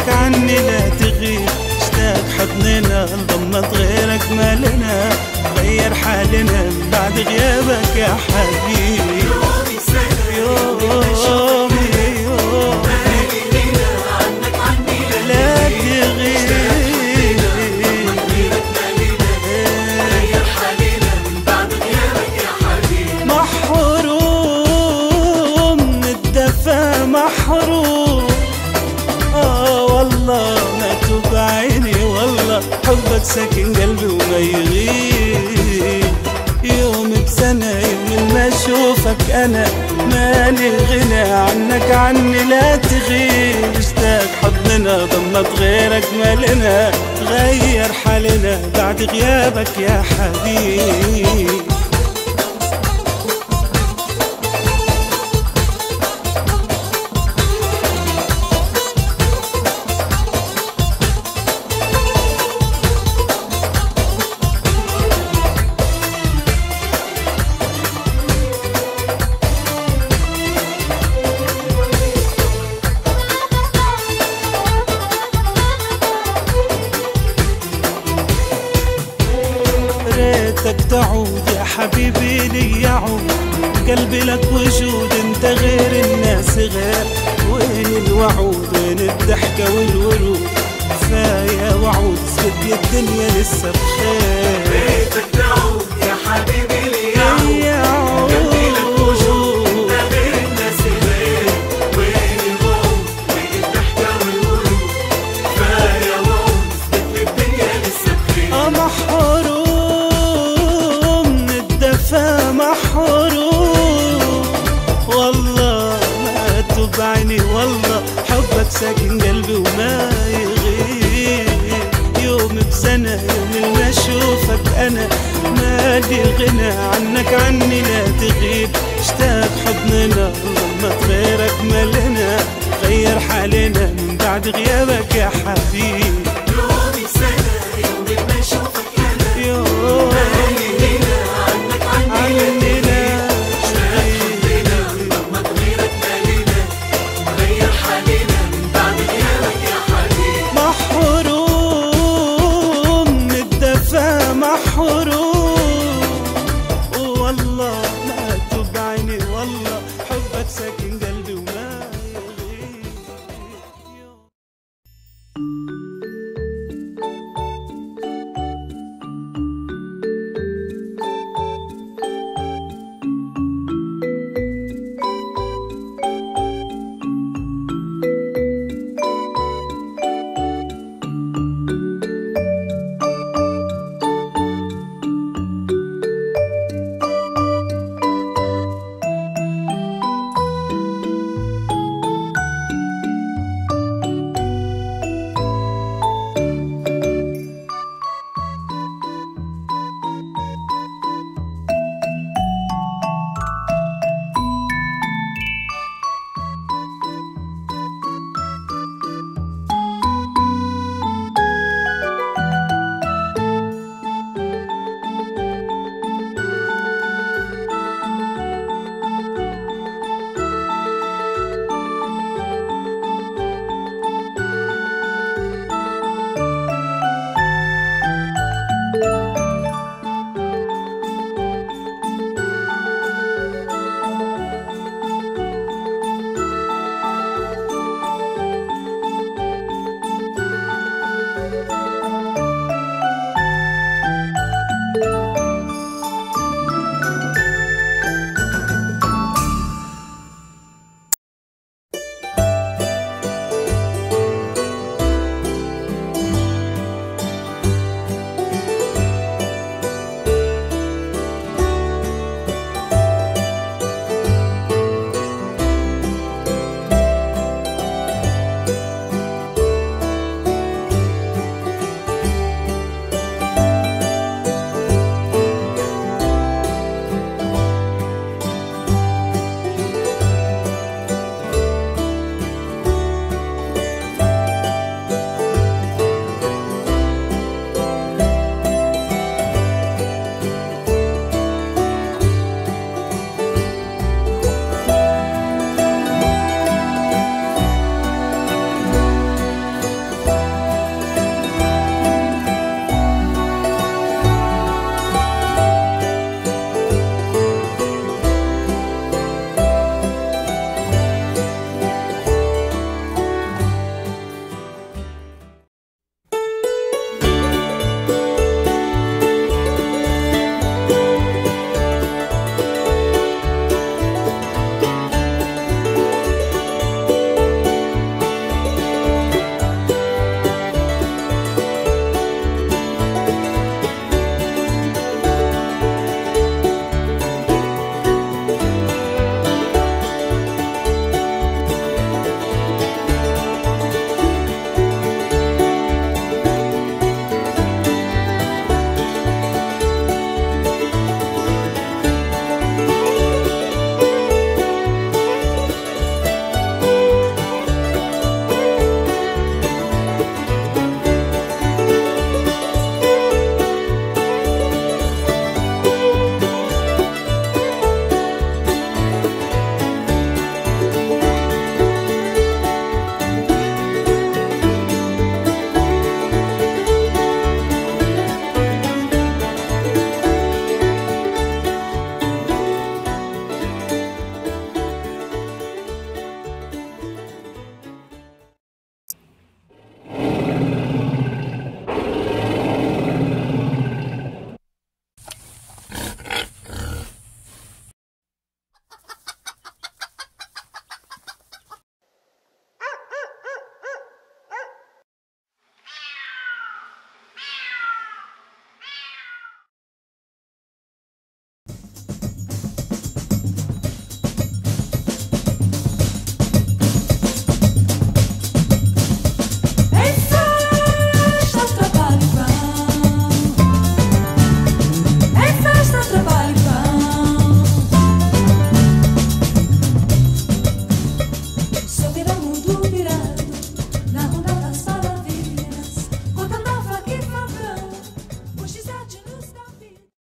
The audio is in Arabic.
عنك عني لا تغيب، اشتاق حضننا انضمت غيرك مالنا، غير حالنا من بعد غيابك يا حبيبي. يومي سنة يومي عنك عني لا تغيب، غير حالنا من بعد غيابك يا حبيبي. محروم من الدفا محروم، والله ما توب عيني والله، حبك ساكن قلبي وما يغيب. يوم بسنة يوم ما اشوفك انا، مالي غنى عنك عني لا تغيب، اشتاق حضننا ضمت غيرك مالنا، غير حالنا بعد غيابك يا حبيبي. ريتك تعود يا حبيبي لي يعود، قلبي لك وجود، انت غير الناس غير. وين الوعود وين الضحكة والورود، كفاية وعود سكت الدنيا لسه بخير. ريتك تعود يا حبيبي لي يعود، قلبي لك وجود، انت غير الناس غير. وين الوعود وين الضحكة والورود، كفاية وعود سكت الدنيا لسه بخير. محروم من الدفا محروم، والله ما توب عيني والله، حبك ساكن قلبي وما يغيب. يوم بسنة يوم ما اشوفك انا، مالي غنى عنك عني لا تغيب، اشتاق حضننا ضمت غيرك مالنا، غير حالنا من بعد غيابك يا حبيبي. يومي سنة يوم ما اشوفك انا، مالي غنى عنك عني لا تغيب، ضمت غيرك مالنا، غير حالنا من بعد غيابك يا حبيبي. محروم من الدفا محروم، والله ما توب عيني والله، حبك ساكن قلبي وما يغيب.